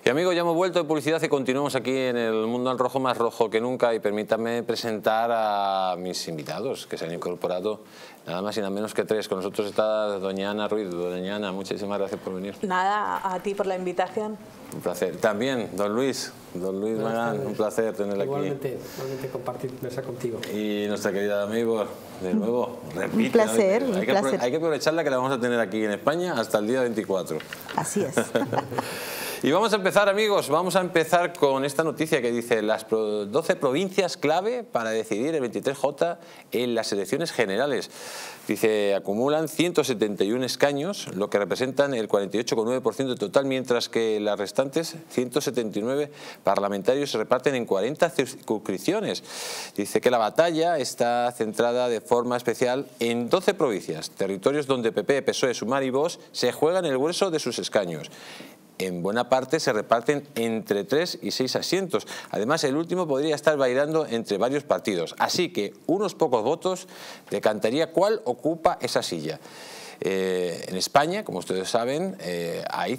Y amigos, ya hemos vuelto de publicidad y continuamos aquí en el Mundo al Rojo, más rojo que nunca. Y permítanme presentar a mis invitados que se han incorporado, nada más y nada menos que tres. Con nosotros está doña Ana Ruiz. Doña Ana, muchísimas gracias por venir. Nada, a ti por la invitación. Un placer. También, don Luis Magán, un placer tenerle aquí. Igualmente compartir mesa contigo. Y nuestra querida amigo, de nuevo, repite. Un placer, ¿no? un placer. Hay que aprovecharla, que la vamos a tener aquí en España hasta el día 24. Así es. Y vamos a empezar, amigos, vamos a empezar con esta noticia que dice: las 12 provincias clave para decidir el 23J en las elecciones generales. Dice, acumulan 171 escaños, lo que representan el 48,9% total, mientras que las restantes 179 parlamentarios se reparten en 40 circunscripciones. Dice que la batalla está centrada de forma especial en 12 provincias, territorios donde PP, PSOE, Sumar y Vox se juegan el grueso de sus escaños. En buena parte se reparten entre 3 y 6 asientos. Además, el último podría estar bailando entre varios partidos. Así que unos pocos votos decantaría cuál ocupa esa silla. En España, como ustedes saben, hay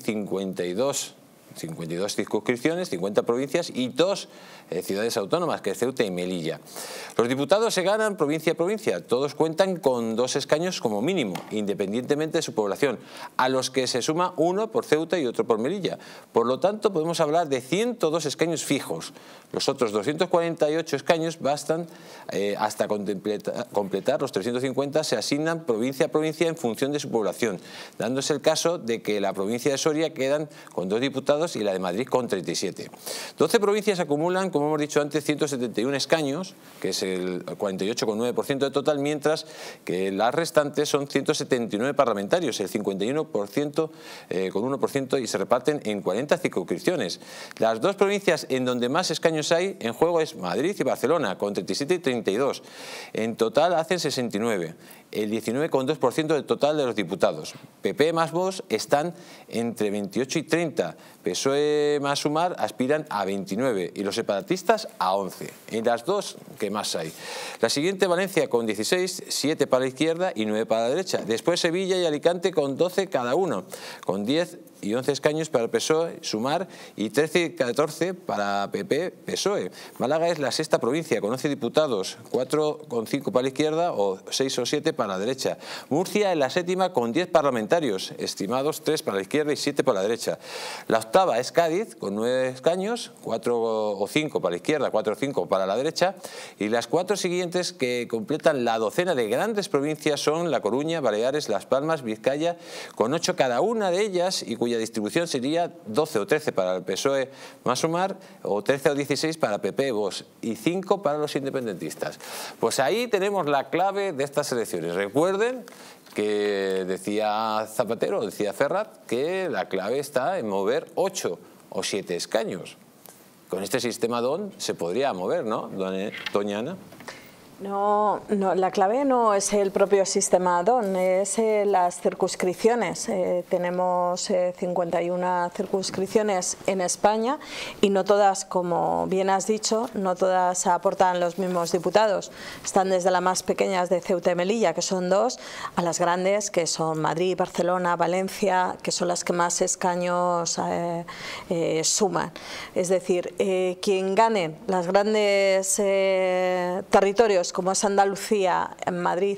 52 circunscripciones, 50 provincias y 2 ciudades autónomas, que es Ceuta y Melilla. Los diputados se ganan provincia a provincia. Todos cuentan con 2 escaños como mínimo, independientemente de su población, a los que se suma uno por Ceuta y otro por Melilla. Por lo tanto, podemos hablar de 102 escaños fijos. Los otros 248 escaños bastan hasta completar los 350, se asignan provincia a provincia en función de su población, dándose el caso de que la provincia de Soria quedan con 2 diputados y la de Madrid con 37. 12 provincias acumulan, como hemos dicho antes, 171 escaños, que es el 48,9% de total, mientras que las restantes son 179 parlamentarios, el 51% con 1%, y se reparten en 40 circunscripciones. Las 2 provincias en donde más escaños hay en juego es Madrid y Barcelona, con 37 y 32. En total hacen 69. El 19,2% del total de los diputados. PP más Vox están entre 28 y 30. PSOE más Sumar aspiran a 29 y los separatistas a 11. En las 2 que más hay. La siguiente, Valencia con 16, 7 para la izquierda y 9 para la derecha. Después Sevilla y Alicante con 12 cada uno, con 10 y 11 escaños para el PSOE, Sumar, y 13 y 14 para PP, PSOE. Málaga es la 6ª provincia, con 11 diputados, 4,5 para la izquierda o 6 o 7 para la derecha. Murcia es la 7ª con 10 parlamentarios, estimados 3 para la izquierda y 7 para la derecha. La 8ª es Cádiz, con 9 escaños, 4 o 5 para la izquierda, 4 o 5 para la derecha. Y las 4 siguientes que completan la docena de grandes provincias son La Coruña, Baleares, Las Palmas, Vizcaya, con 8 cada una de ellas, y cuya distribución sería 12 o 13 para el PSOE más Sumar, o 13 o 16 para PP, Vox, y 5 para los independentistas. Pues ahí tenemos la clave de estas elecciones. Recuerden que decía Zapatero, decía Ferrat, que la clave está en mover 8 o 7 escaños. Con este sistema DON se podría mover, ¿no, doña Ana? No, la clave no es el propio sistema DON, es las circunscripciones. Tenemos 51 circunscripciones en España y no todas, como bien has dicho, no todas aportan los mismos diputados. Están desde las más pequeñas de Ceuta y Melilla, que son 2, a las grandes, que son Madrid, Barcelona, Valencia, que son las que más escaños suman. Es decir, quien gane las grandes territorios, como es Andalucía, Madrid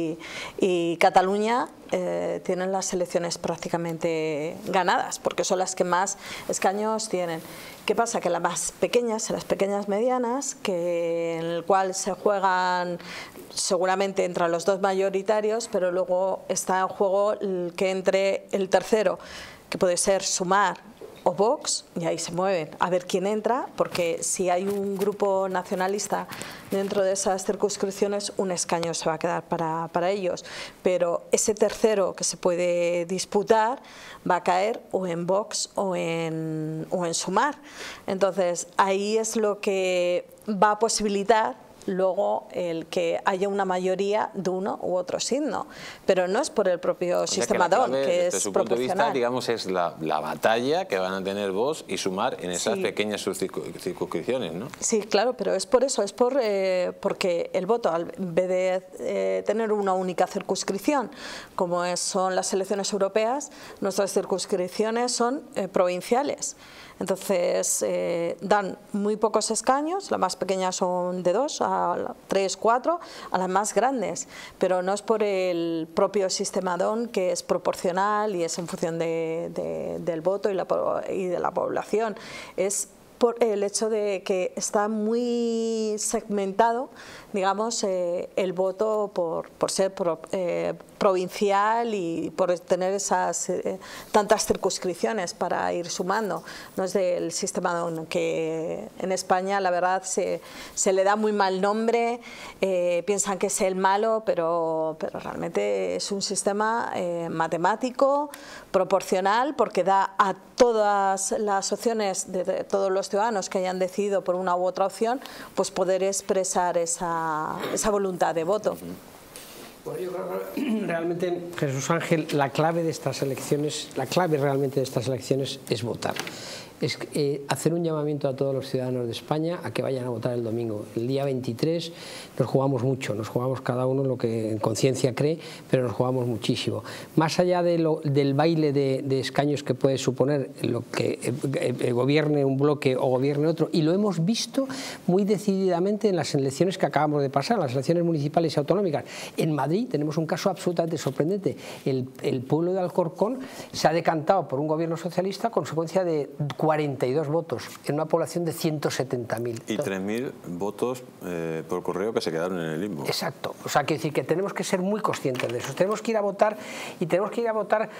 y Cataluña, tienen las elecciones prácticamente ganadas, porque son las que más escaños tienen. ¿Qué pasa? Que las más pequeñas, las pequeñas medianas, en el cual se juegan seguramente entre los 2 mayoritarios, pero luego está en juego el que entre el tercero, que puede ser Sumar o Vox, y ahí se mueven a ver quién entra, porque si hay un grupo nacionalista dentro de esas circunscripciones, un escaño se va a quedar para ellos, pero ese tercero que se puede disputar va a caer o en Vox o en Sumar. Entonces ahí es lo que va a posibilitar luego el que haya una mayoría de uno u otro signo, pero no es por el propio sistema DON, que es desde su punto de vista, proporcional. digamos, es la batalla que van a tener Vox y Sumar en esas pequeñas circunscripciones, ¿no? Sí, claro, pero es por eso, es porque el voto, en vez de tener una única circunscripción, como son las elecciones europeas, nuestras circunscripciones son provinciales. Entonces dan muy pocos escaños, las más pequeñas son de 2 a 3, 4, a las más grandes, pero no es por el propio sistema DON, que es proporcional y es en función del voto y de la población, es por el hecho de que está muy segmentado, digamos, el voto por ser provincial y por tener esas tantas circunscripciones para ir sumando. No es del sistema DON, que en España la verdad se le da muy mal nombre, piensan que es el malo, pero realmente es un sistema matemático, proporcional, porque da a todas las opciones de todos los ciudadanos que hayan decidido por una u otra opción, pues poder expresar esa voluntad de voto. Bueno, yo creo que realmente, Jesús Ángel, la clave realmente de estas elecciones es votar. Es hacer un llamamiento a todos los ciudadanos de España a que vayan a votar el domingo. El día 23 nos jugamos mucho, nos jugamos cada uno lo que en conciencia cree, pero nos jugamos muchísimo. Más allá del baile de escaños que puede suponer lo que gobierne un bloque o gobierne otro, y lo hemos visto muy decididamente en las elecciones que acabamos de pasar, las elecciones municipales y autonómicas. En Madrid tenemos un caso absolutamente sorprendente. El pueblo de Alcorcón se ha decantado por un gobierno socialista a consecuencia de 42 votos en una población de 170.000. Y 3.000 votos por correo que se quedaron en el limbo. Exacto. O sea, quiero decir que tenemos que ser muy conscientes de eso. Tenemos que ir a votar y tenemos que ir a votar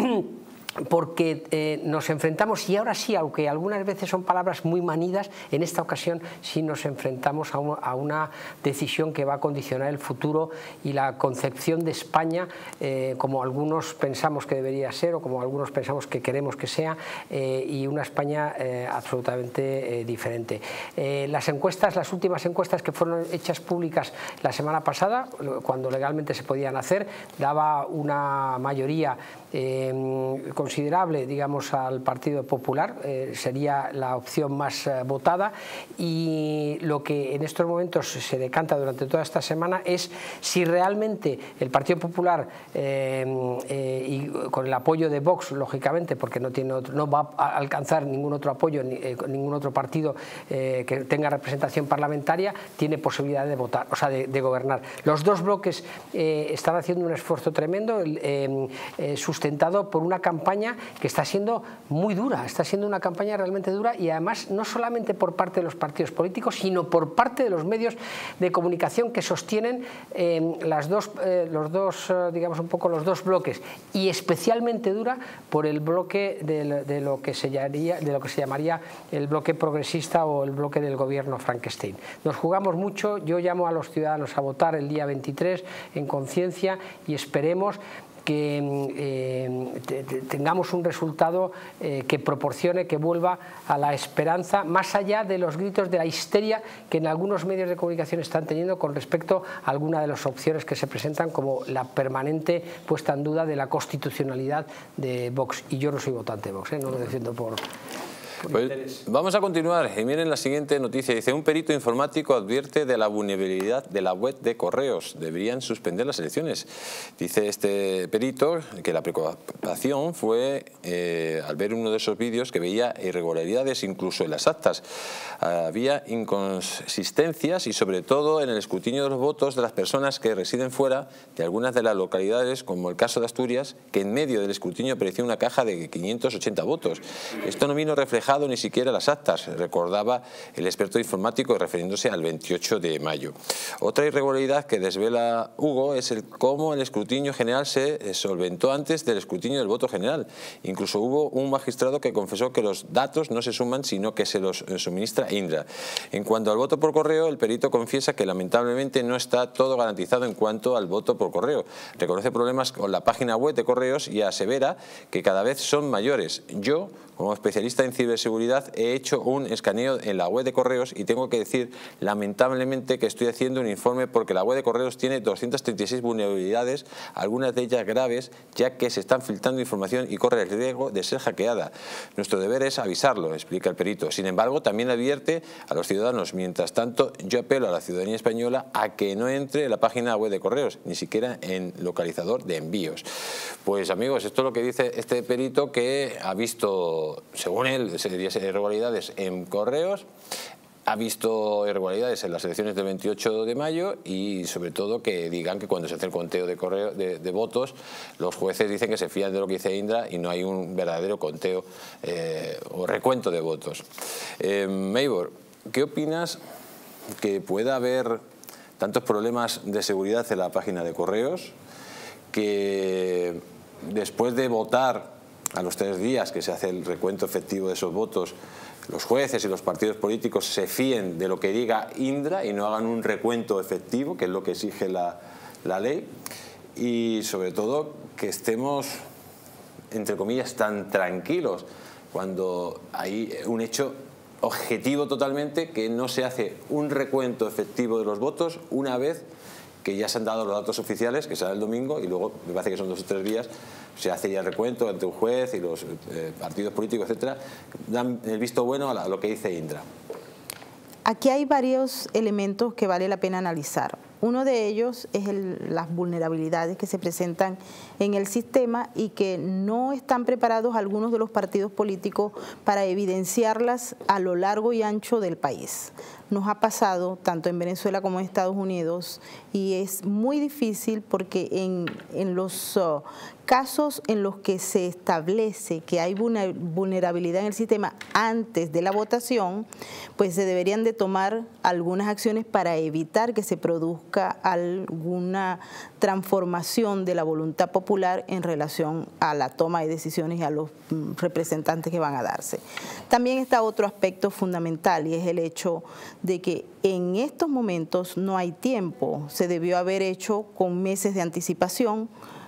porque nos enfrentamos, y ahora sí, aunque algunas veces son palabras muy manidas, en esta ocasión sí nos enfrentamos a una decisión que va a condicionar el futuro y la concepción de España, como algunos pensamos que debería ser o como algunos pensamos que queremos que sea, y una España absolutamente diferente. Las encuestas, las últimas encuestas que fueron hechas públicas la semana pasada, cuando legalmente se podían hacer, daba una mayoría considerable, digamos, al Partido Popular, sería la opción más votada, y lo que en estos momentos se decanta durante toda esta semana es si realmente el Partido Popular, y con el apoyo de Vox, lógicamente, porque no va a alcanzar ningún otro apoyo, ningún otro partido que tenga representación parlamentaria, tiene posibilidad de votar, o sea, de gobernar. Los dos bloques están haciendo un esfuerzo tremendo, sustentado por una campaña que está siendo muy dura, está siendo una campaña realmente dura, y además no solamente por parte de los partidos políticos, sino por parte de los medios de comunicación que sostienen digamos, un poco los dos bloques, y especialmente dura por el bloque de lo que se llamaría el bloque progresista o el bloque del gobierno Frankenstein. Nos jugamos mucho. Yo llamo a los ciudadanos a votar el día 23 en conciencia, y esperemos que tengamos un resultado que proporcione, que vuelva a la esperanza, más allá de los gritos de la histeria que en algunos medios de comunicación están teniendo con respecto a alguna de las opciones que se presentan, como la permanente puesta en duda de la constitucionalidad de Vox. Y yo no soy votante de Vox, no lo defiendo por Pues vamos a continuar y miren la siguiente noticia. Dice: un perito informático advierte de la vulnerabilidad de la web de Correos. Deberían suspender las elecciones. Dice este perito que la preocupación fue al ver uno de esos vídeos que veía irregularidades incluso en las actas. Había inconsistencias y sobre todo en el escrutinio de los votos de las personas que residen fuera de algunas de las localidades, como el caso de Asturias, que en medio del escrutinio apareció una caja de 580 votos. Esto no vino reflejado ni siquiera las actas, recordaba el experto informático refiriéndose al 28 de mayo. Otra irregularidad que desvela Hugo es cómo el escrutinio general se solventó antes del escrutinio del voto general. Incluso hubo un magistrado que confesó que los datos no se suman, sino que se los suministra Indra. En cuanto al voto por correo, el perito confiesa que lamentablemente no está todo garantizado en cuanto al voto por correo. Reconoce problemas con la página web de Correos y asevera que cada vez son mayores. Yo, como especialista en ciberseguridad, seguridad, he hecho un escaneo en la web de Correos y tengo que decir, lamentablemente, que estoy haciendo un informe porque la web de Correos tiene 236 vulnerabilidades, algunas de ellas graves, ya que se están filtrando información y corre el riesgo de ser hackeada. Nuestro deber es avisarlo, explica el perito. Sin embargo, también advierte a los ciudadanos. Mientras tanto, yo apelo a la ciudadanía española a que no entre en la página web de Correos, ni siquiera en localizador de envíos. Pues amigos, esto es lo que dice este perito, que ha visto, según él, serias irregularidades en Correos, ha visto irregularidades en las elecciones del 28 de mayo y sobre todo que digan que cuando se hace el conteo de votos, los jueces dicen que se fían de lo que dice Indra y no hay un verdadero conteo o recuento de votos. Maybor, ¿qué opinas que pueda haber tantos problemas de seguridad en la página de Correos, que después de votar a los 3 días que se hace el recuento efectivo de esos votos, los jueces y los partidos políticos se fíen de lo que diga Indra y no hagan un recuento efectivo, que es lo que exige la ley, y sobre todo que estemos, entre comillas, tan tranquilos cuando hay un hecho objetivo totalmente, que no se hace un recuento efectivo de los votos una vez que ya se han dado los datos oficiales, que será el domingo, y luego me parece que son 2 o 3 días, se hace ya el recuento ante un juez y los partidos políticos, etcétera, dan el visto bueno a lo que dice Indra. Aquí hay varios elementos que vale la pena analizar. Uno de ellos es las vulnerabilidades que se presentan en el sistema y que no están preparados algunos de los partidos políticos para evidenciarlas a lo largo y ancho del país. Nos ha pasado tanto en Venezuela como en Estados Unidos y es muy difícil porque en los casos en los que se establece que hay vulnerabilidad en el sistema antes de la votación, pues se deberían de tomar algunas acciones para evitar que se produzca alguna transformación de la voluntad popular en relación a la toma de decisiones y a los representantes que van a darse. También está otro aspecto fundamental y es el hecho de que en estos momentos no hay tiempo, se debió haber hecho con meses de anticipación.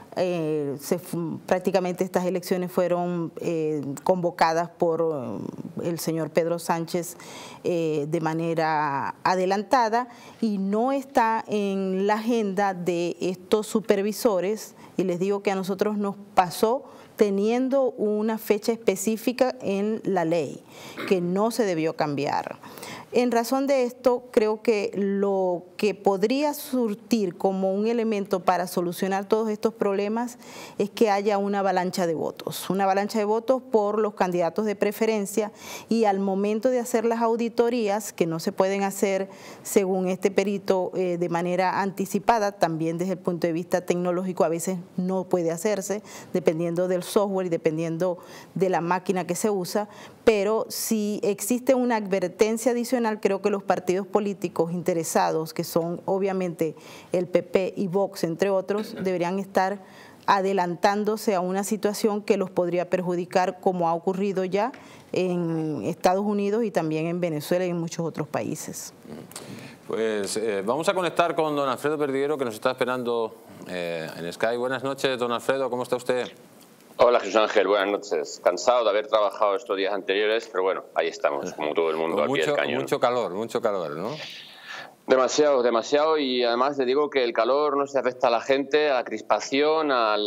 Prácticamente estas elecciones fueron convocadas por el señor Pedro Sánchez de manera adelantada y no está en la agenda de estos supervisores, y les digo que a nosotros nos pasó teniendo una fecha específica en la ley que no se debió cambiar. En razón de esto, creo que lo que podría surtir como un elemento para solucionar todos estos problemas es que haya una avalancha de votos por los candidatos de preferencia, y al momento de hacer las auditorías, que no se pueden hacer según este perito de manera anticipada, también desde el punto de vista tecnológico a veces no puede hacerse, dependiendo del software y dependiendo de la máquina que se usa, pero si existe una advertencia adicional, creo que los partidos políticos interesados, que son obviamente el PP y Vox, entre otros, deberían estar adelantándose a una situación que los podría perjudicar, como ha ocurrido ya en Estados Unidos y también en Venezuela y en muchos otros países. Pues vamos a conectar con don Alfredo Perdiguero, que nos está esperando en Skype. Buenas noches, don Alfredo, ¿cómo está usted? Hola Jesús Ángel, buenas noches. Cansado de haber trabajado estos días anteriores, pero bueno, ahí estamos, como todo el mundo, al pie del cañón. Mucho calor, ¿no? Demasiado, demasiado, y además le digo que el calor no se afecta a la gente, a la crispación,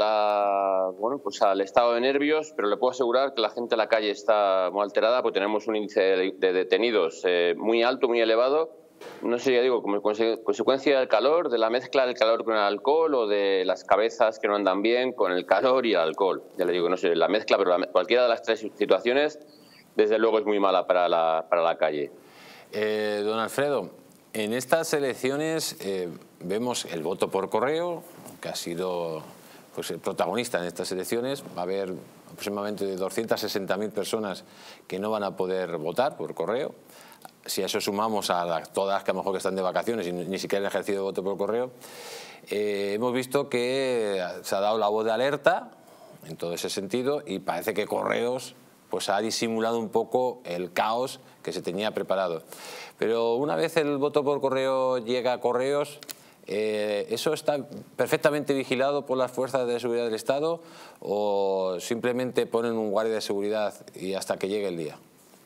pues al estado de nervios, pero le puedo asegurar que la gente en la calle está muy alterada, porque tenemos un índice de detenidos muy alto, muy elevado. No sé, ya digo, como consecuencia del calor, de la mezcla del calor con el alcohol o de las cabezas que no andan bien con el calor y el alcohol. Ya le digo, no sé, la mezcla, pero cualquiera de las 3 situaciones, desde luego, es muy mala para la calle. Don Alfredo, en estas elecciones vemos el voto por correo, que ha sido pues, el protagonista en estas elecciones. Va a haber aproximadamente 260.000 personas que no van a poder votar por correo. Si a eso sumamos a todas las que a lo mejor que están de vacaciones y ni siquiera han ejercido voto por correo, hemos visto que se ha dado la voz de alerta en todo ese sentido, y parece que Correos pues ha disimulado un poco el caos que se tenía preparado. Pero una vez el voto por correo llega a Correos, ¿eso está perfectamente vigilado por las fuerzas de seguridad del Estado o simplemente ponen un guardia de seguridad y hasta que llegue el día?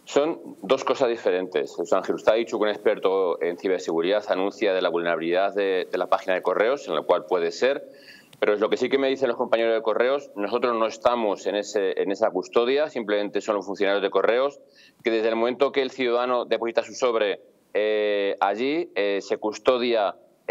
Son dos cosas diferentes. José Ángel, usted ha dicho que un experto en ciberseguridad anuncia de la vulnerabilidad de la página de correos, en la cual puede ser, pero es lo que sí que me dicen los compañeros de correos, nosotros no estamos en esa custodia, simplemente son los funcionarios de correos, que desde el momento que el ciudadano deposita su sobre allí, se custodia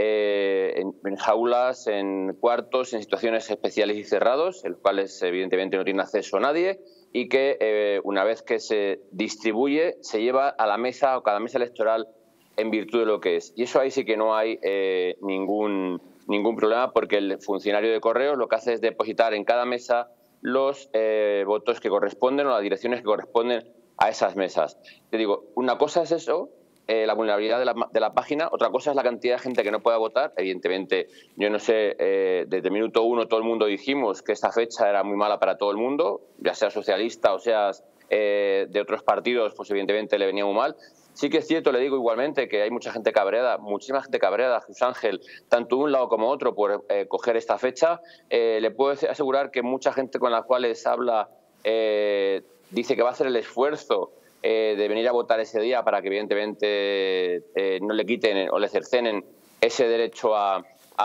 en jaulas, en cuartos, en situaciones especiales y cerrados, en los cuales evidentemente no tiene acceso nadie, y que una vez que se distribuye se lleva a la mesa o cada mesa electoral en virtud de lo que es. Y eso ahí sí que no hay ningún problema, porque el funcionario de correos lo que hace es depositar en cada mesa los votos que corresponden o las direcciones que corresponden a esas mesas. Te digo, una cosa es eso, la vulnerabilidad de la página, otra cosa es la cantidad de gente que no pueda votar. Evidentemente, yo no sé, desde el minuto uno todo el mundo dijimos que esta fecha era muy mala para todo el mundo, ya sea socialista o seas de otros partidos, pues evidentemente le venía muy mal. Sí que es cierto, le digo igualmente, que hay mucha gente cabreada, muchísima gente cabreada, Jesús Ángel, tanto un lado como otro, por coger esta fecha. Le puedo asegurar que mucha gente con la cual les habla dice que va a hacer el esfuerzo de venir a votar ese día para que evidentemente no le quiten o le cercenen ese derecho a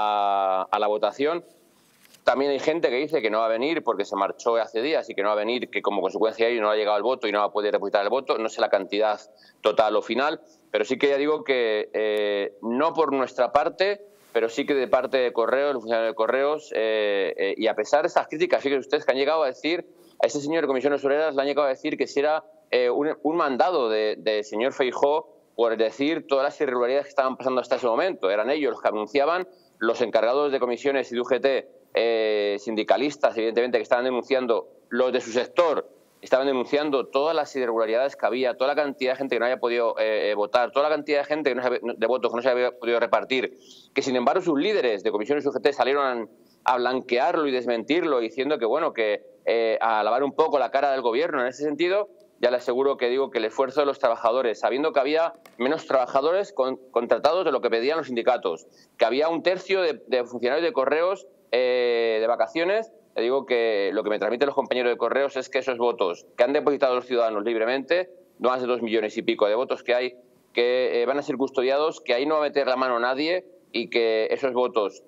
la votación. También hay gente que dice que no va a venir porque se marchó hace días y que no va a venir, que como consecuencia de ello no ha llegado el voto y no va a poder depositar el voto. No sé la cantidad total o final, pero sí que ya digo que no por nuestra parte, pero sí que de parte de Correos, los funcionarios de Correos, y a pesar de estas críticas, fíjense ustedes que han llegado a decir, a ese señor de Comisiones Obreras le han llegado a decir que si era un mandado del señor Feijóo por decir todas las irregularidades que estaban pasando hasta ese momento. Eran ellos los que anunciaban, los encargados de comisiones y de UGT, sindicalistas, evidentemente, que estaban denunciando, los de su sector estaban denunciando todas las irregularidades que había, toda la cantidad de gente que no había podido votar, toda la cantidad de gente de votos que no se había podido repartir, que sin embargo sus líderes de comisiones y UGT salieron a blanquearlo y desmentirlo, diciendo que bueno, que a lavar un poco la cara del gobierno. En ese sentido, ya le aseguro que digo que el esfuerzo de los trabajadores, sabiendo que había menos trabajadores contratados de lo que pedían los sindicatos, que había un tercio de funcionarios de correos de vacaciones, le digo que lo que me transmiten los compañeros de correos es que esos votos que han depositado los ciudadanos libremente, más de 2 millones y pico de votos que hay, que van a ser custodiados, que ahí no va a meter la mano nadie y que esos votos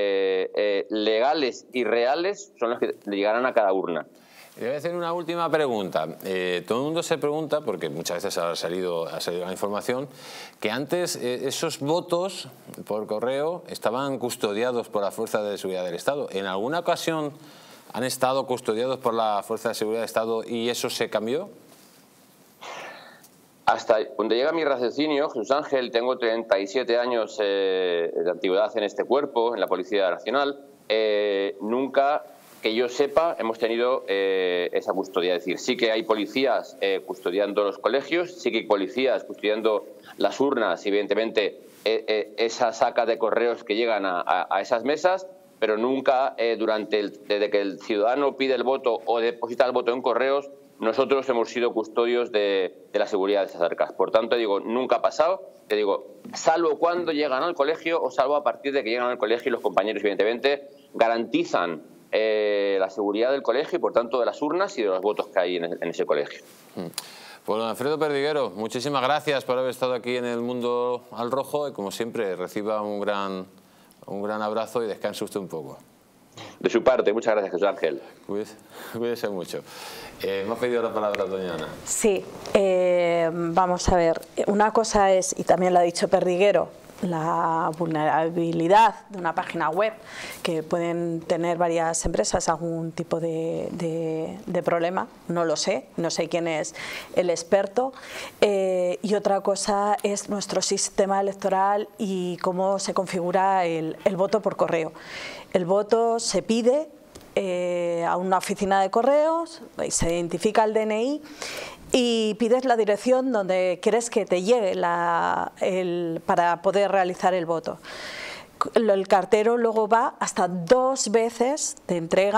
legales y reales son los que le llegarán a cada urna. Le voy a hacer una última pregunta. Todo el mundo se pregunta, porque muchas veces ha salido la información, que antes esos votos por correo estaban custodiados por la Fuerza de Seguridad del Estado. ¿En alguna ocasión han estado custodiados por la Fuerza de Seguridad del Estado y eso se cambió? Hasta donde llega mi raciocinio, Jesús Ángel, tengo 37 años de antigüedad en este cuerpo, en la Policía Nacional, nunca, que yo sepa, hemos tenido esa custodia. Es decir, sí que hay policías custodiando los colegios, sí que hay policías custodiando las urnas y evidentemente esas sacas de correos que llegan a esas mesas, pero nunca desde que el ciudadano pide el voto o deposita el voto en correos, nosotros hemos sido custodios de la seguridad de esas arcas. Por tanto, digo, nunca ha pasado. Te digo, salvo cuando llegan al colegio o salvo a partir de que llegan al colegio y los compañeros, evidentemente, garantizan la seguridad del colegio y, por tanto, de las urnas y de los votos que hay en ese colegio. Pues don Alfredo Perdiguero, muchísimas gracias por haber estado aquí en El Mundo al Rojo y, como siempre, reciba un gran abrazo y descanse usted un poco. De su parte, muchas gracias, Jesús Ángel. Cuídese mucho. Me ha pedido la palabra doña Ana. Sí, vamos a ver, una cosa es, y también lo ha dicho Perdiguero, la vulnerabilidad de una página web, que pueden tener varias empresas algún tipo de problema, no lo sé, no sé quién es el experto, y otra cosa es nuestro sistema electoral y cómo se configura el voto por correo. El voto se pide a una oficina de correos, se identifica el DNI y pides la dirección donde quieres que te llegue para poder realizar el voto. El cartero luego va hasta 2 veces de entrega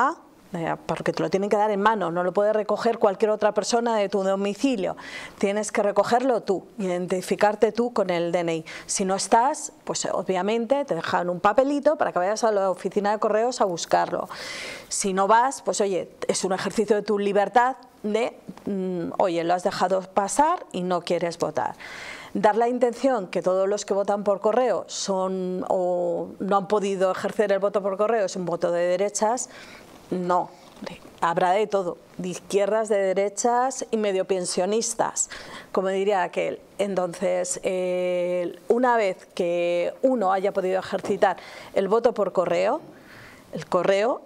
porque te lo tienen que dar en mano, no lo puede recoger cualquier otra persona de tu domicilio, tienes que recogerlo tú, identificarte tú con el DNI. Si no estás, pues obviamente te dejan un papelito para que vayas a la oficina de correos a buscarlo. Si no vas, pues oye, es un ejercicio de tu libertad de, oye, lo has dejado pasar y no quieres votar. Dar la intención que todos los que votan por correo son o no han podido ejercer el voto por correo, es un voto de derechas. No, habrá de todo, de izquierdas, de derechas y medio pensionistas, como diría aquel. Entonces, una vez que uno haya podido ejercitar el voto por correo, el correo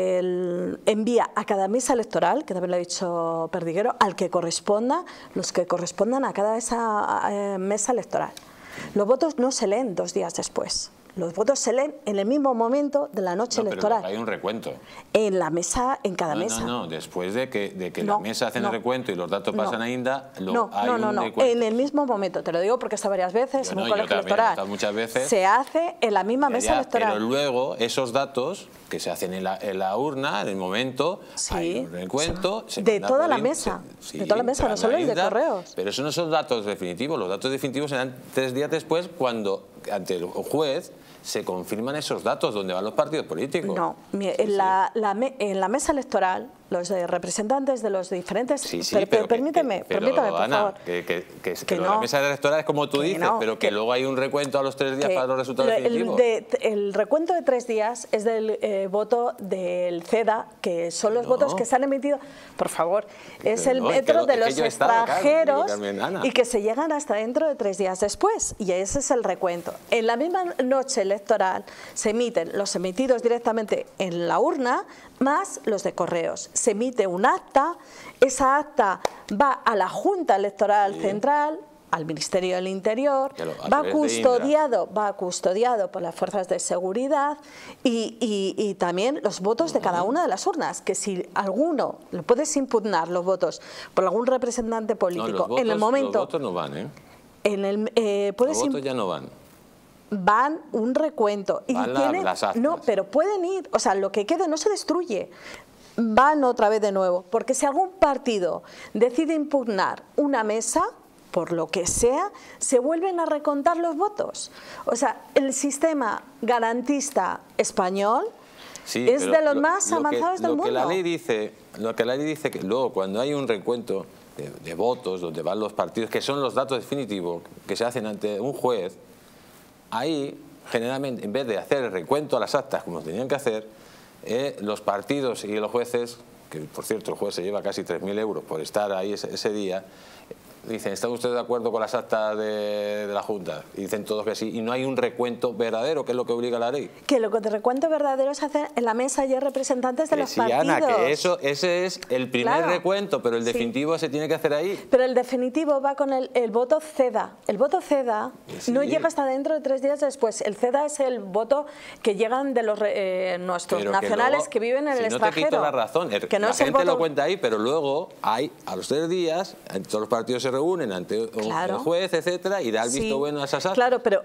envía a cada mesa electoral, que también lo ha dicho Perdiguero, al que corresponda, los que correspondan a cada esa mesa electoral. Los votos no se leen 2 días después. Los votos se leen en el mismo momento de la noche electoral. Pero hay un recuento. En la mesa, en cada mesa. No, después de que la mesa hacen el recuento y los datos pasan a INDA, hay un recuento. En el mismo momento, te lo digo porque está varias veces en un colegio electoral. Muchas veces. Se hace en la misma mesa electoral. Pero luego esos datos que se hacen en la urna, en el momento, hay un recuento. De toda la mesa, de toda la mesa, no solo el de correos. Pero esos no son datos definitivos, los datos definitivos serán 3 días después cuando ante el juez se confirman esos datos donde van los partidos políticos. No, en la mesa electoral, los representantes de los diferentes... pero permíteme, por Ana, favor. Que no. La mesa electoral es como tú dices, pero que luego hay un recuento a los 3 días para los resultados definitivos. El recuento de 3 días es del voto del CEDA, que son los votos que se han emitido, por favor, es el metro de los extranjeros y que se llegan hasta dentro de 3 días después, y ese es el recuento. En la misma noche electoral se emiten los emitidos directamente en la urna, más los de correos. Se emite un acta, esa acta va a la Junta Electoral Central, al Ministerio del Interior, va custodiado por las fuerzas de seguridad y también los votos de cada una de las urnas, que si alguno, lo puedes impugnar los votos por algún representante político, en el momento... Los votos no van, ¿eh? Los votos ya no van. Van un recuento y tienen, no, pero pueden ir, o sea, lo que quede no se destruye, van otra vez de nuevo, porque si algún partido decide impugnar una mesa, por lo que sea, se vuelven a recontar los votos. O sea, el sistema garantista español es de los más avanzados del mundo. Lo que la ley dice que luego cuando hay un recuento de votos donde van los partidos, que son los datos definitivos que se hacen ante un juez, ahí, generalmente, en vez de hacer el recuento a las actas como tenían que hacer, los partidos y los jueces, que por cierto el juez se lleva casi 3.000 euros por estar ahí ese día, dicen, ¿están ustedes de acuerdo con las actas de la Junta? Y dicen todos que sí, y no hay un recuento verdadero, que es lo que obliga la ley. Que lo que te recuento verdadero se hace en la mesa y hay representantes de los partidos. Ana, que ese es el primer recuento, pero el definitivo se tiene que hacer ahí. Pero el definitivo va con el voto CEDA. El voto CEDA no llega hasta dentro de 3 días después. El CEDA es el voto que llegan de los nuestros nacionales que viven en el extranjero. No te quito la razón, la gente lo cuenta ahí, pero luego hay, a los 3 días, todos los partidos se reúnen ante el juez, etcétera, y da el visto bueno a esas actas. Claro, pero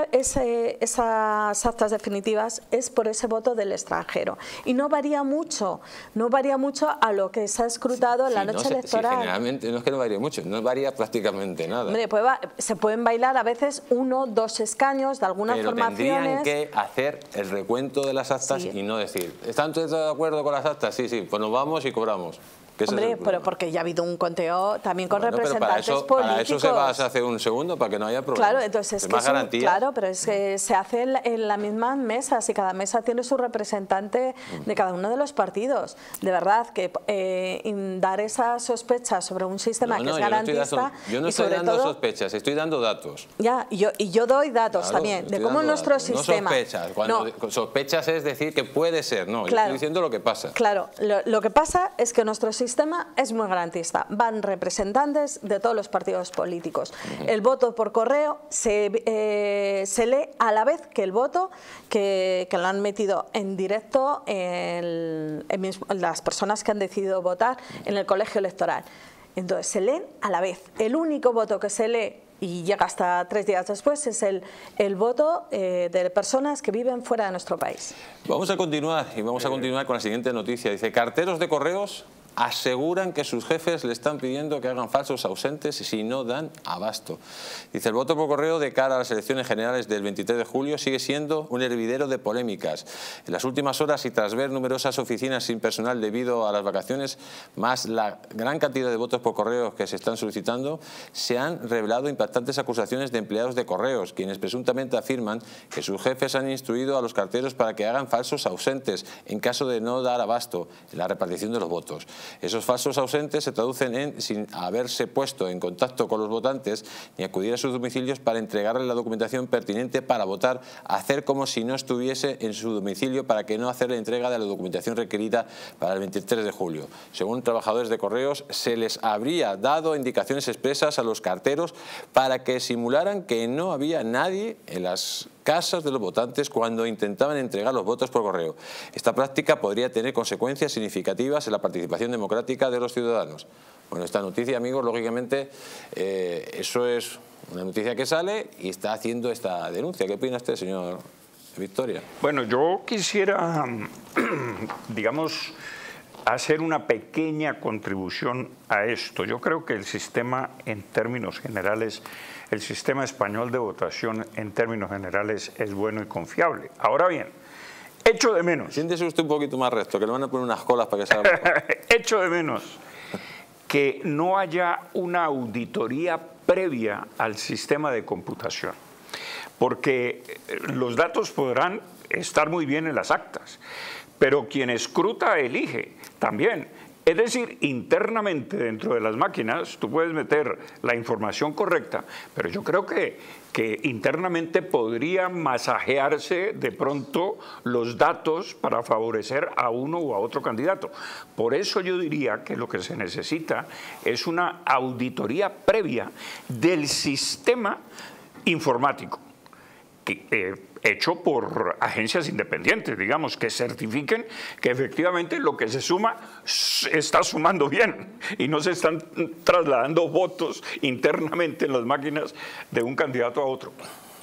esas actas definitivas es por ese voto del extranjero. Y no varía mucho a lo que se ha escrutado en la noche electoral. Generalmente no es que no varíe mucho, no varía prácticamente nada. Hombre, se pueden bailar a veces 1 o 2 escaños de algunas formaciones. Tendrían que hacer el recuento de las actas y no decir, ¿están todos de acuerdo con las actas? Sí, pues nos vamos y cobramos. Hombre, pero porque ya ha habido un conteo también con representantes políticos. Para eso se hace un segundo, para que no haya problemas. Claro, entonces es que más garantías. Claro, pero es que se hace en las mismas mesas y cada mesa tiene su representante de cada uno de los partidos. De verdad, que dar esas sospechas sobre un sistema que es garantista... Yo no estoy dando sospechas, estoy dando datos. Ya, y yo doy datos también, de cómo nuestro sistema... No sospechas, sospechas es decir que puede ser, no, yo estoy diciendo lo que pasa. Claro, lo que pasa es que nuestro sistema es muy garantista. Van representantes de todos los partidos políticos. El voto por correo se lee a la vez que el voto que lo han metido en directo en las personas que han decidido votar en el colegio electoral. Entonces se leen a la vez. El único voto que se lee y llega hasta 3 días después, es el voto de personas que viven fuera de nuestro país. Vamos a continuar con la siguiente noticia. Dice, carteros de correos aseguran que sus jefes le están pidiendo que hagan falsos ausentes si no dan abasto. Dice, el voto por correo de cara a las elecciones generales del 23 de julio sigue siendo un hervidero de polémicas. En las últimas horas y tras ver numerosas oficinas sin personal debido a las vacaciones, más la gran cantidad de votos por correo que se están solicitando, se han revelado impactantes acusaciones de empleados de correos, quienes presuntamente afirman que sus jefes han instruido a los carteros para que hagan falsos ausentes en caso de no dar abasto en la repartición de los votos. Esos falsos ausentes se traducen en sin haberse puesto en contacto con los votantes ni acudir a sus domicilios para entregarles la documentación pertinente para votar, hacer como si no estuviese en su domicilio para que no hacer la entrega de la documentación requerida para el 23 de julio. Según trabajadores de correos, se les habría dado indicaciones expresas a los carteros para que simularan que no había nadie en las casas de los votantes cuando intentaban entregar los votos por correo. Esta práctica podría tener consecuencias significativas en la participación democrática de los ciudadanos. Bueno, esta noticia, amigos, lógicamente, eso es una noticia que sale y está haciendo esta denuncia. ¿Qué opina usted, señor Victoria? Bueno, yo quisiera, digamos, hacer una pequeña contribución a esto. Yo creo que el sistema, en términos generales, el sistema español de votación, en términos generales, es bueno y confiable. Ahora bien, echo de menos. Siéntese usted un poquito más recto, que le van a poner unas colas para que salga mejor. Echo de menos que no haya una auditoría previa al sistema de computación. Porque los datos podrán estar muy bien en las actas, pero quien escruta elige también. Es decir, internamente dentro de las máquinas tú puedes meter la información correcta, pero yo creo que internamente podría masajearse de pronto los datos para favorecer a uno u a otro candidato. Por eso yo diría que lo que se necesita es una auditoría previa del sistema informático, hecho por agencias independientes, digamos, que certifiquen que efectivamente lo que se suma está sumando bien y no se están trasladando votos internamente en las máquinas de un candidato a otro.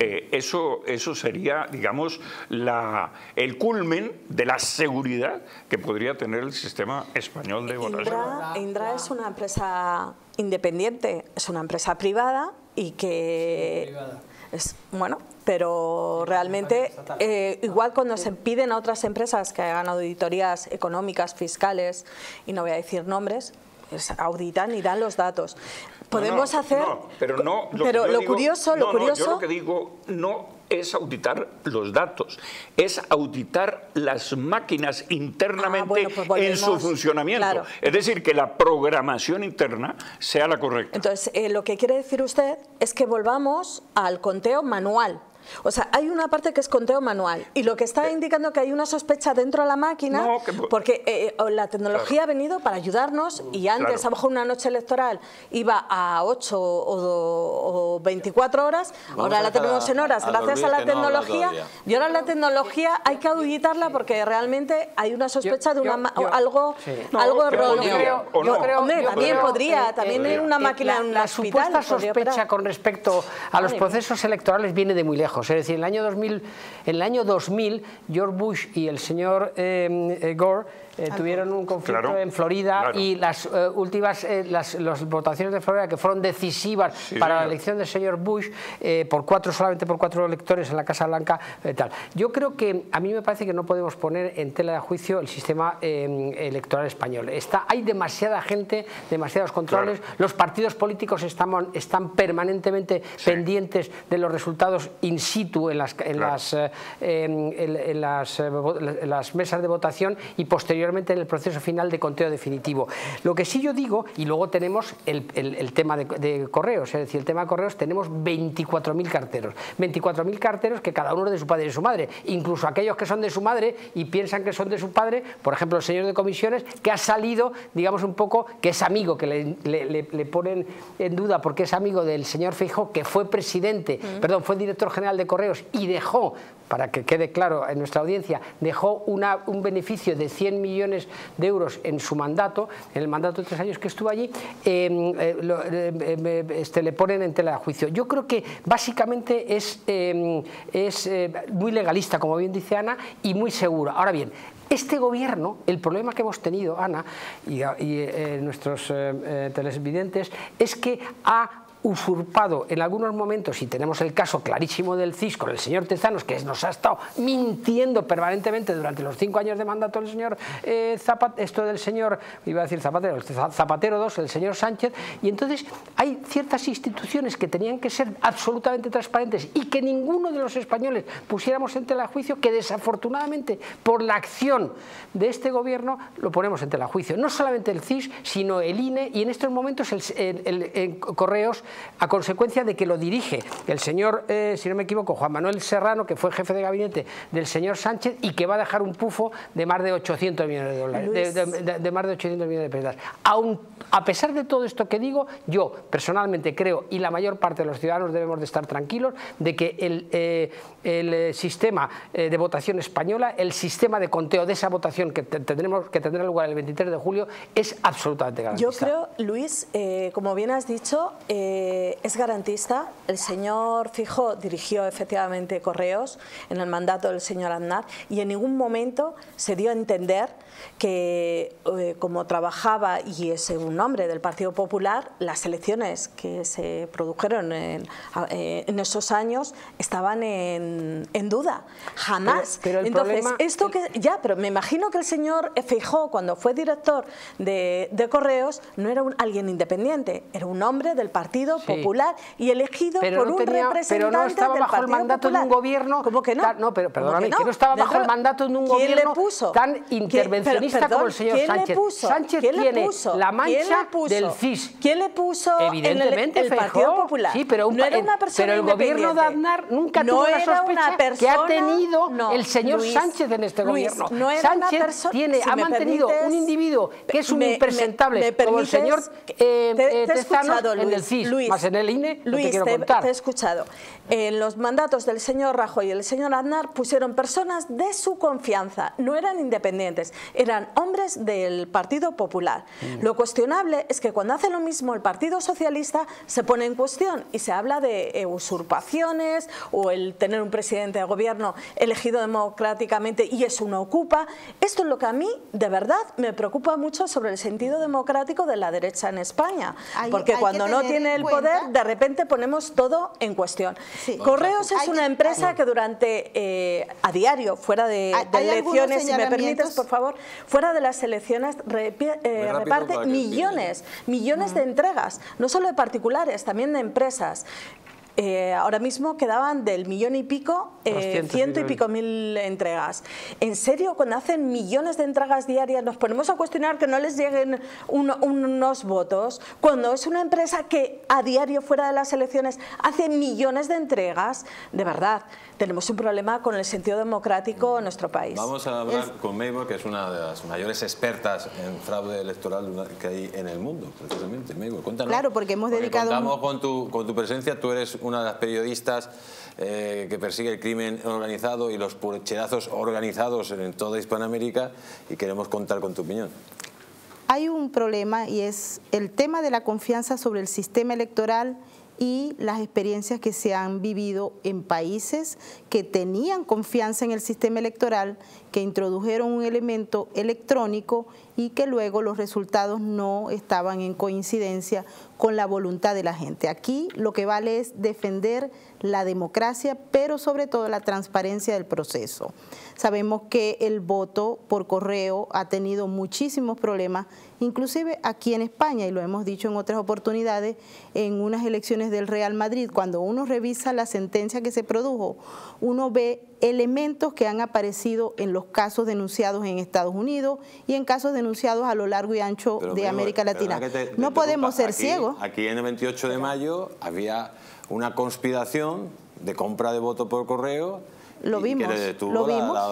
Eso sería, digamos, el culmen de la seguridad que podría tener el sistema español de votación. Indra es una empresa independiente, es una empresa privada y que es, bueno, pero realmente igual cuando se piden a otras empresas que hagan auditorías económicas, fiscales, y no voy a decir nombres, pues auditan y dan los datos. Podemos hacer... No, pero no, lo curioso... yo lo que digo no es auditar los datos, es auditar las máquinas internamente en su funcionamiento. Claro. Es decir, que la programación interna sea la correcta. Entonces, lo que quiere decir usted es que volvamos al conteo manual. O sea, hay una parte que es conteo manual y lo que está indicando que hay una sospecha dentro de la máquina porque la tecnología ha venido para ayudarnos y antes, a lo mejor una noche electoral iba a 8 o 24 horas, ahora la tenemos en horas gracias a la tecnología y ahora la tecnología hay que auditarla porque realmente hay una sospecha de algo erróneo. También podría, también en una máquina en un hospital. La supuesta sospecha con respecto a los procesos electorales viene de muy lejos. Es decir, en el año 2000, George Bush y el señor Gore tuvieron un conflicto en Florida y las últimas las votaciones de Florida que fueron decisivas para la elección del señor Bush solamente por 4 electores en la Casa Blanca tal. Yo creo que a mí me parece que no podemos poner en tela de juicio el sistema electoral español. Hay demasiada gente, demasiados controles, los partidos políticos están permanentemente pendientes de los resultados in situ en las mesas de votación y posteriormente en el proceso final de conteo definitivo. Lo que sí yo digo, y luego tenemos el tema de correos, es decir, el tema de correos, tenemos 24.000 carteros. 24.000 carteros que cada uno es de su padre y de su madre, incluso aquellos que son de su madre y piensan que son de su padre, por ejemplo el señor de comisiones, que ha salido, digamos un poco, que es amigo, que le ponen en duda porque es amigo del señor Feijóo, que fue presidente, fue director general de correos y dejó para que quede claro en nuestra audiencia, dejó un beneficio de 100 millones de euros en su mandato, en el mandato de 3 años que estuvo allí, le ponen en tela de juicio. Yo creo que básicamente es muy legalista, como bien dice Ana, y muy seguro. Ahora bien, este gobierno, el problema que hemos tenido, Ana, y nuestros televidentes, es que ha usurpado en algunos momentos, y tenemos el caso clarísimo del CIS con el señor Tezanos, que nos ha estado mintiendo permanentemente durante los 5 años de mandato del señor Zapatero II, el señor Sánchez, y entonces hay ciertas instituciones que tenían que ser absolutamente transparentes y que ninguno de los españoles pusiéramos en tela de juicio, que desafortunadamente por la acción de este gobierno lo ponemos en tela de juicio. No solamente el CIS, sino el INE y en estos momentos el Correos, a consecuencia de que lo dirige el señor, si no me equivoco, Juan Manuel Serrano, que fue jefe de gabinete del señor Sánchez y que va a dejar un pufo de más de 800 millones de dólares, de más de 800 millones de pesetas. A pesar de todo esto que digo, yo personalmente creo, y la mayor parte de los ciudadanos debemos de estar tranquilos, de que el sistema de votación española, el sistema de conteo de esa votación que tendrá lugar el 23 de julio, es absolutamente garantista. Yo creo, Luis, como bien has dicho, es garantista. El señor Feijóo dirigió efectivamente Correos en el mandato del señor Aznar y en ningún momento se dio a entender que como trabajaba y es un hombre del Partido Popular, las elecciones que se produjeron en esos años estaban en duda. Jamás. Pero el Entonces, problema... pero me imagino que el señor Feijóo, cuando fue director de Correos, no era alguien independiente, era un hombre del Partido Popular y elegido por un representante pero no estaba del bajo Partido el mandato Popular. de un gobierno. ¿Cómo que no? No, pero perdóname, ¿Cómo que no estaba bajo el mandato de un gobierno tan intervencionista como el señor Sánchez. Sánchez tiene la mancha del CIS. ¿Quién le puso evidentemente el Partido Popular? Sí, pero no era una persona el gobierno de Aznar nunca tuvo la sospecha que ha tenido el señor Sánchez en este gobierno. Sánchez ha mantenido un individuo que es un impresentable como el señor Tezanos en el CIS, más en el INE, no te quiero contar. Te he escuchado. En los mandatos del señor Rajoy y el señor Aznar pusieron personas de su confianza, no eran independientes, eran hombres del Partido Popular. Lo cuestionable es que cuando hace lo mismo el Partido Socialista se pone en cuestión y se habla de usurpaciones o el tener un presidente de gobierno elegido democráticamente y eso no ocupa. Esto es lo que a mí de verdad me preocupa mucho sobre el sentido democrático de la derecha en España, porque cuando no tiene el poder de repente ponemos todo en cuestión. Sí. Correos es una empresa que durante a diario, fuera de elecciones, si me permites por favor, fuera de las elecciones reparte millones de entregas, no solo de particulares, también de empresas. Ahora mismo quedaban del 1.000.000 y pico, 100 y pico mil entregas. ¿En serio, cuando hacen millones de entregas diarias nos ponemos a cuestionar que no les lleguen unos votos? Cuando es una empresa que a diario, fuera de las elecciones, hace millones de entregas, de verdad, tenemos un problema con el sentido democrático en nuestro país. Vamos a hablar con Maybor, que es una de las mayores expertas en fraude electoral que hay en el mundo, precisamente. Maybor, cuéntanos. Claro, porque hemos dedicado... Contamos con tu presencia, tú eres una de las periodistas que persigue el crimen organizado y los pucherazos organizados en toda Hispanoamérica y queremos contar con tu opinión. Hay un problema y es el tema de la confianza sobre el sistema electoral y las experiencias que se han vivido en países que tenían confianza en el sistema electoral, que introdujeron un elemento electrónico y que luego los resultados no estaban en coincidencia con la voluntad de la gente. Aquí lo que vale es defender la democracia, pero sobre todo la transparencia del proceso. Sabemos que el voto por correo ha tenido muchísimos problemas, inclusive aquí en España, y lo hemos dicho en otras oportunidades, en unas elecciones del Real Madrid, cuando uno revisa la sentencia que se produjo, uno ve elementos que han aparecido en los casos denunciados en Estados Unidos y en casos denunciados a lo largo y ancho de América Latina. No podemos ser ciegos. Aquí en el 28 de mayo había una conspiración de compra de voto por correo. Lo vimos, que le detuvo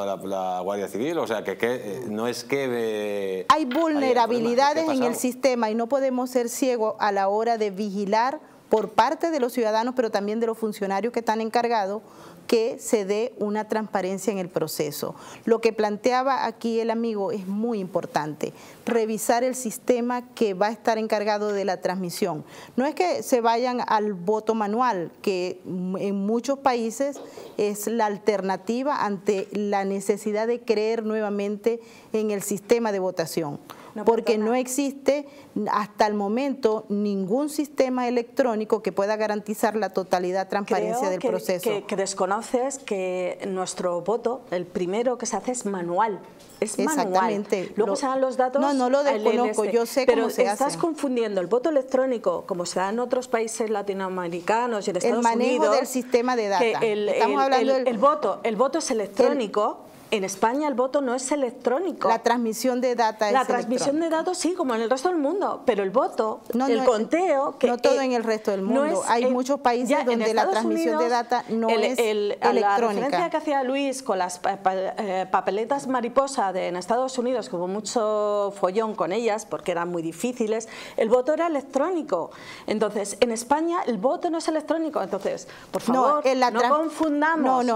la Guardia Civil, o sea que no es que... hay vulnerabilidades en el sistema y no podemos ser ciegos a la hora de vigilar por parte de los ciudadanos, pero también de los funcionarios que están encargados, que se dé una transparencia en el proceso. Lo que planteaba aquí el amigo es muy importante, revisar el sistema que va a estar encargado de la transmisión. No es que se vayan al voto manual, que en muchos países es la alternativa ante la necesidad de creer nuevamente en el sistema de votación. Porque no existe hasta el momento ningún sistema electrónico que pueda garantizar la totalidad transparencia del proceso. Que desconoces que nuestro voto, el primero que se hace es manual. Es exactamente. Manual. Luego se dan los datos. No lo desconozco, yo sé cómo se hace. Pero estás confundiendo el voto electrónico, como se da en otros países latinoamericanos y en Estados Unidos. El manejo del sistema de data. Estamos hablando el voto es electrónico. En España el voto no es electrónico. La transmisión de data es La transmisión de datos sí, como en el resto del mundo, pero el voto, conteo... No todo en el resto del mundo. Hay muchos países donde la transmisión de data no es electrónica. La referencia que hacía Luis con las papeletas mariposa en Estados Unidos, que hubo mucho follón con ellas porque eran muy difíciles, el voto era electrónico. Entonces, en España el voto no es electrónico. Entonces, por favor, no confundamos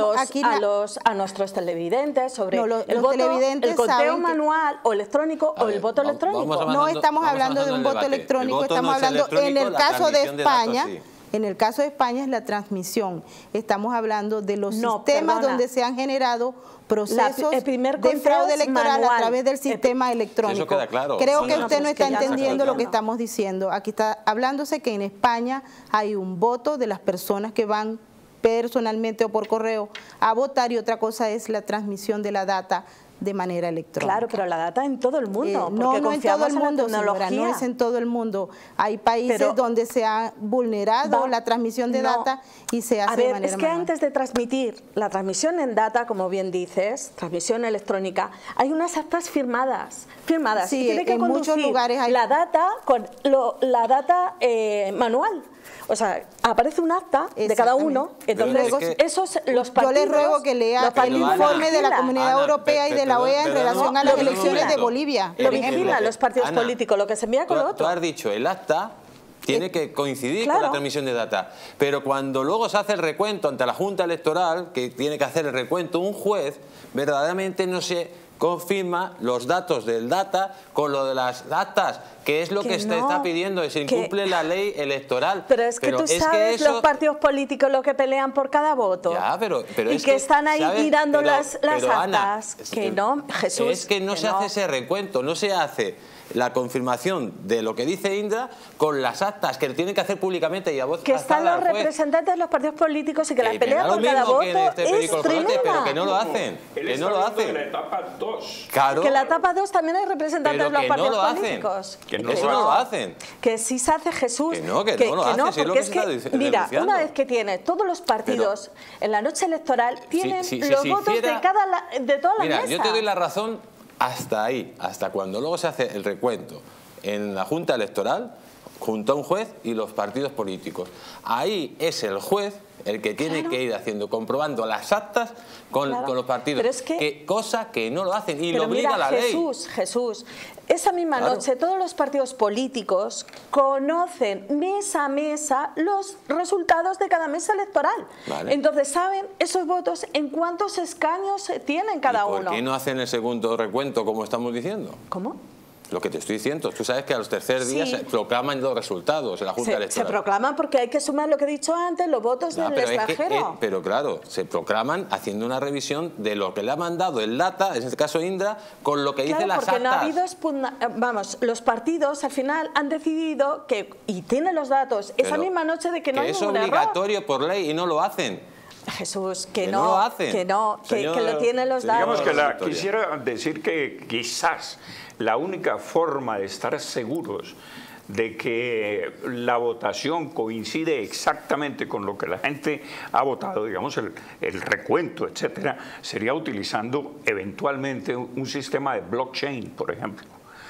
a nuestros televidentes sobre el voto, el conteo manual o electrónico o el voto electrónico. No estamos hablando de un voto electrónico, estamos hablando en el caso de España. En el caso de España es la transmisión. Estamos hablando de los sistemas donde se han generado procesos de fraude electoral a través del sistema electrónico. Eso queda claro. Creo que usted no está entendiendo lo que estamos diciendo. Aquí está hablándose que en España hay un voto de las personas que van personalmente o por correo a votar, y otra cosa es la transmisión de la data de manera electrónica. Claro, pero la data en todo el mundo. No en todo el mundo, señora, no es en todo el mundo. Hay países donde se ha vulnerado la transmisión de data y se hace de manera es que manual. Antes de transmitir la transmisión en data, como bien dices, transmisión electrónica, hay unas actas firmadas. Sí, tiene que en muchos lugares hay la data con la data manual. O sea, aparece un acta de cada uno, entonces esos los partidos... Yo le ruego que lea el informe de la Comunidad Europea y de la OEA en relación a las elecciones de Bolivia. Lo vigilan los partidos políticos, lo que se envía con lo otro. Tú has dicho, el acta tiene que coincidir con la transmisión de data, pero cuando luego se hace el recuento ante la Junta Electoral, que tiene que hacer el recuento un juez, verdaderamente no se confirma los datos del data con lo de las actas, que es lo que se está pidiendo, se incumple la ley electoral. Pero es que tú sabes los partidos políticos lo que pelean por cada voto. Ya, pero y es que están ahí mirando las actas. Ana, que no, Jesús. Es que no se hace ese recuento, no se hace la confirmación de lo que dice Indra con las actas que tienen que hacer públicamente y a voz que están los representantes de los partidos políticos y que la pelea por cada voto es tremenda. Pero que no lo hacen. Que no lo hacen. La etapa 2. Claro. Que la etapa 2 también hay representantes de los partidos políticos. Que no lo hacen. Que sí se hace, Jesús. Que no lo hacen. Porque es que, mira, una vez que tiene todos los partidos en la noche electoral, tienen los votos de todas las mesas. Mira, yo te doy la razón hasta ahí, hasta cuando luego se hace el recuento en la Junta Electoral, junto a un juez y los partidos políticos. Ahí es el juez el que tiene que ir haciendo, comprobando las actas con los partidos. Pero es que, cosa que no lo hacen y lo obliga la ley. Jesús, esa misma noche todos los partidos políticos conocen mesa a mesa los resultados de cada mesa electoral. Entonces saben esos votos en cuántos escaños tienen cada uno. ¿Por qué no hacen el segundo recuento como estamos diciendo? ¿Cómo? Lo que te estoy diciendo, tú sabes que a los terceros días se proclaman los resultados en la Junta Electoral. Se proclaman porque hay que sumar lo que he dicho antes, los votos del extranjero. Pero claro, se proclaman haciendo una revisión de lo que le ha mandado el data, en este caso Indra, con lo que dice las actas. Porque no ha habido los partidos al final han decidido que, y tienen los datos, esa misma noche de que no hay ningún error. Es obligatorio por ley y no lo hacen. Jesús, que no lo hacen. Que lo tienen los datos. Digamos que quisiera decir que quizás la única forma de estar seguros de que la votación coincide exactamente con lo que la gente ha votado, digamos el recuento, etcétera, sería utilizando eventualmente un sistema de blockchain, por ejemplo.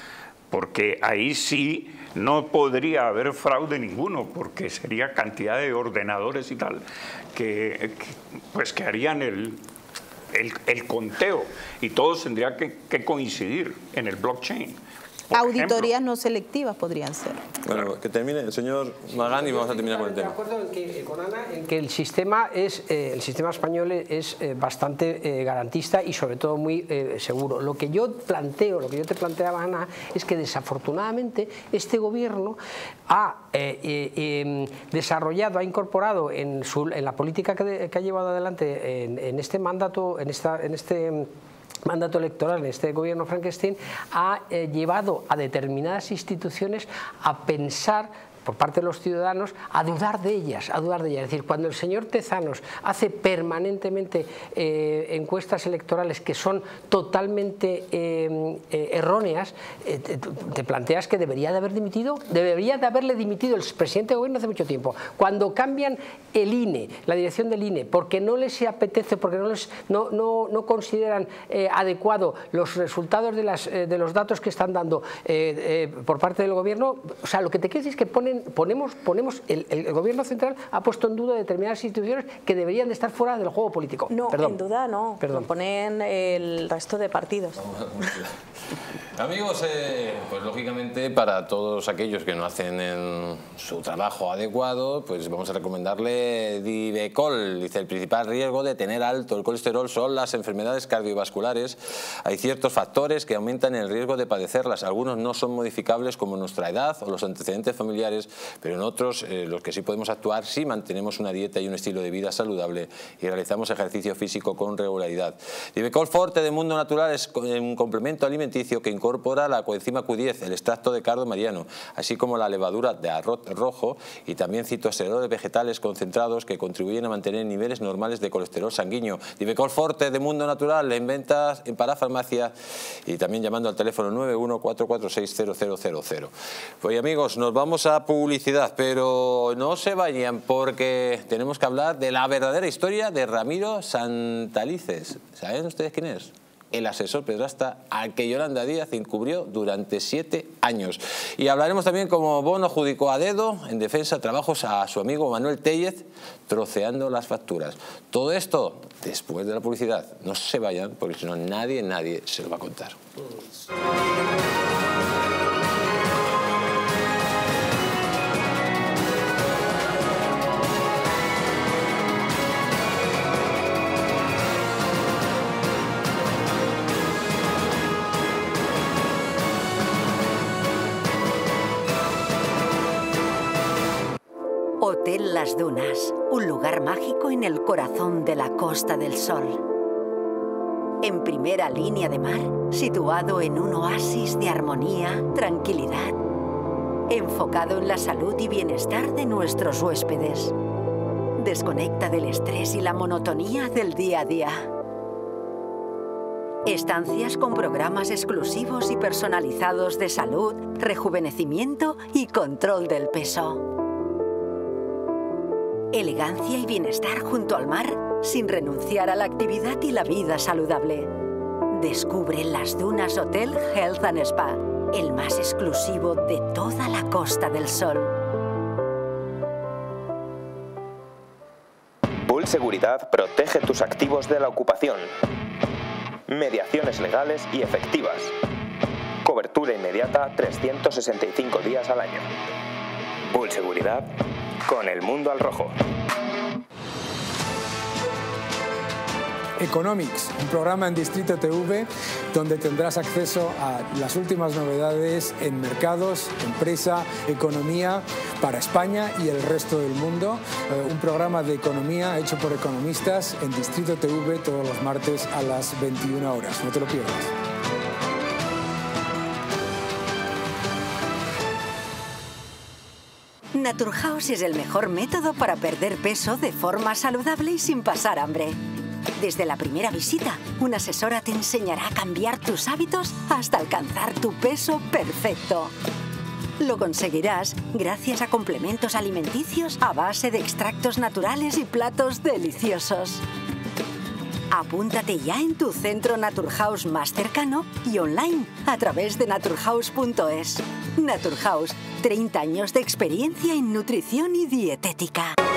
Porque ahí sí no podría haber fraude ninguno, porque sería cantidad de ordenadores y tal que harían el conteo y todos tendrían que coincidir en el blockchain. Auditorías no selectivas podrían ser. Bueno, que termine el señor Magán y vamos a terminar con el tema. De acuerdo con Ana en que el sistema español es bastante garantista y sobre todo muy seguro. Lo que yo planteo, lo que yo te planteaba, Ana, es que desafortunadamente este gobierno ha desarrollado, ha incorporado en la política que ha llevado adelante en este mandato, en este mandato electoral, en este gobierno Frankenstein, ha llevado a determinadas instituciones a pensar, por parte de los ciudadanos, a dudar de ellas, Es decir, cuando el señor Tezanos hace permanentemente encuestas electorales que son totalmente erróneas, te planteas que debería de haberle dimitido el presidente de gobierno hace mucho tiempo. Cuando cambian el INE, la dirección del INE, porque no les apetece, porque no consideran adecuado los resultados de los datos que están dando por parte del gobierno, o sea, lo que te quiero decir es que el gobierno central ha puesto en duda determinadas instituciones que deberían de estar fuera del juego político. No, en duda no, lo ponen el resto de partidos. Amigos, pues lógicamente para todos aquellos que no hacen su trabajo adecuado, pues vamos a recomendarle Divecol. Dice, el principal riesgo de tener alto el colesterol son las enfermedades cardiovasculares. Hay ciertos factores que aumentan el riesgo de padecerlas. Algunos no son modificables, como nuestra edad o los antecedentes familiares, pero en otros los que sí podemos actuar si mantenemos una dieta y un estilo de vida saludable y realizamos ejercicio físico con regularidad. Divecol Forte de Mundo Natural es un complemento alimenticio que incorpora la coenzima Q10, el extracto de cardo mariano, así como la levadura de arroz rojo y también citoesteroles vegetales concentrados que contribuyen a mantener niveles normales de colesterol sanguíneo. Divecol Forte de Mundo Natural, en ventas en Parafarmacia y también llamando al teléfono 914460000. Pues amigos, nos vamos a publicidad, pero no se vayan porque tenemos que hablar de la verdadera historia de Ramiro Santalices. ¿Saben ustedes quién es? El asesor pedrasta al que Yolanda Díaz encubrió durante 7 años. Y hablaremos también cómo Bono adjudicó a dedo en defensa trabajos a su amigo Manuel Tellez, troceando las facturas. Todo esto después de la publicidad. No se vayan porque si no nadie se lo va a contar. Hotel Las Dunas, un lugar mágico en el corazón de la Costa del Sol. En primera línea de mar, situado en un oasis de armonía, tranquilidad, enfocado en la salud y bienestar de nuestros huéspedes. Desconecta del estrés y la monotonía del día a día. Estancias con programas exclusivos y personalizados de salud, rejuvenecimiento y control del peso. Elegancia y bienestar junto al mar, sin renunciar a la actividad y la vida saludable. Descubre Las Dunas Hotel Health and Spa, el más exclusivo de toda la Costa del Sol. Bull Seguridad protege tus activos de la ocupación. Mediaciones legales y efectivas. Cobertura inmediata 365 días al año. Bull Seguridad, con el mundo al rojo. Economics, un programa en Distrito TV donde tendrás acceso a las últimas novedades en mercados, empresa, economía para España y el resto del mundo. Un programa de economía hecho por economistas en Distrito TV todos los martes a las 21 horas. No te lo pierdas. Naturhaus es el mejor método para perder peso de forma saludable y sin pasar hambre. Desde la primera visita, una asesora te enseñará a cambiar tus hábitos hasta alcanzar tu peso perfecto. Lo conseguirás gracias a complementos alimenticios a base de extractos naturales y platos deliciosos. Apúntate ya en tu centro Naturhaus más cercano y online a través de naturhaus.es. Naturhaus, 30 años de experiencia en nutrición y dietética.